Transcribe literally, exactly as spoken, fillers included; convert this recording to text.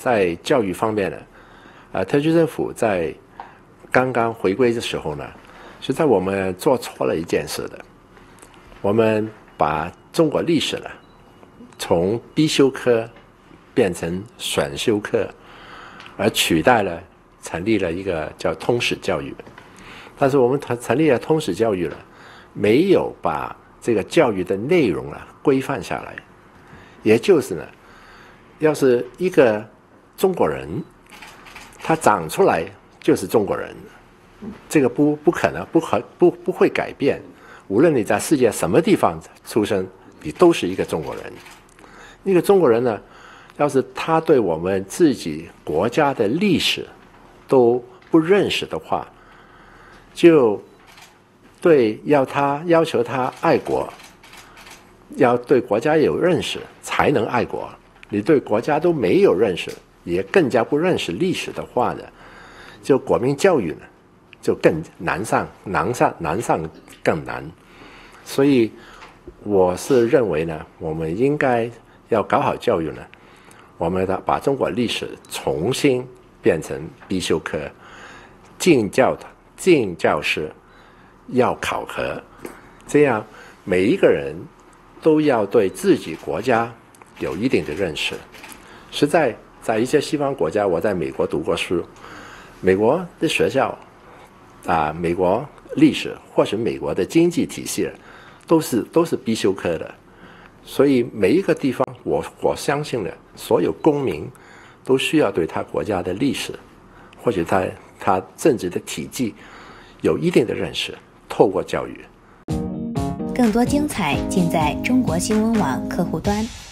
在教育方面呢，呃，特区政府在刚刚回归的时候呢，实在我们做错了一件事的，我们把中国历史呢从必修课变成选修课，而取代了成立了一个叫通识教育。但是我们成立了通识教育了，没有把这个教育的内容啊规范下来。也就是呢，要是一个中国人，他长出来就是中国人，这个不不可能，不可不不会改变。无论你在世界什么地方出生，你都是一个中国人。那个中国人呢，要是他对我们自己国家的历史都不认识的话，就对要他要求他爱国，要对国家有认识才能爱国。你对国家都没有认识，也更加不认识历史的话呢，就国民教育呢就更难上难上难上更难。所以我是认为呢，我们应该要搞好教育呢，我们把中国历史重新变成必修课，进教进教室要考核，这样每一个人都要对自己国家有一定的认识。实在在一些西方国家，我在美国读过书，美国的学校啊，美国历史或是美国的经济体系都是都是必修课的。所以每一个地方，我我相信呢，所有公民都需要对他国家的历史或者他他政治的体系有一定的认识，透过教育。 更多精彩尽在中国新闻网客户端。